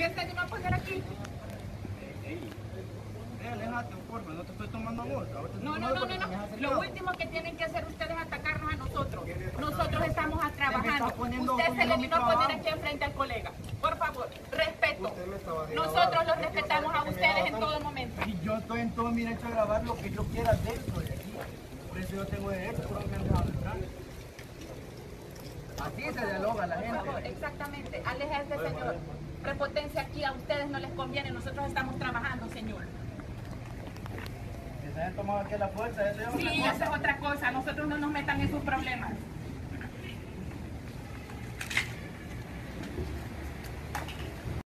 ¿Qué se anima a poner aquí? Aléjate, porfa, no te estoy tomando amor. No. Lo último que tienen que hacer ustedes es atacarnos a nosotros. Nosotros estamos trabajando. Usted se le vino a poner aquí enfrente al colega. Por favor, respeto. Nosotros los respetamos a ustedes en todo momento. Y yo estoy en todo mi derecho a grabar lo que yo quiera dentro de aquí. Por eso yo tengo derecho, por eso me han dejado entrar. Así se dialoga la gente. Por favor, exactamente. Aléjese, señor. Prepotencia aquí a ustedes no les conviene. Nosotros estamos trabajando, señor. Si se han tomado aquí a la fuerza, eso es otra cosa. Sí, eso es otra cosa. Nosotros no nos metan en sus problemas.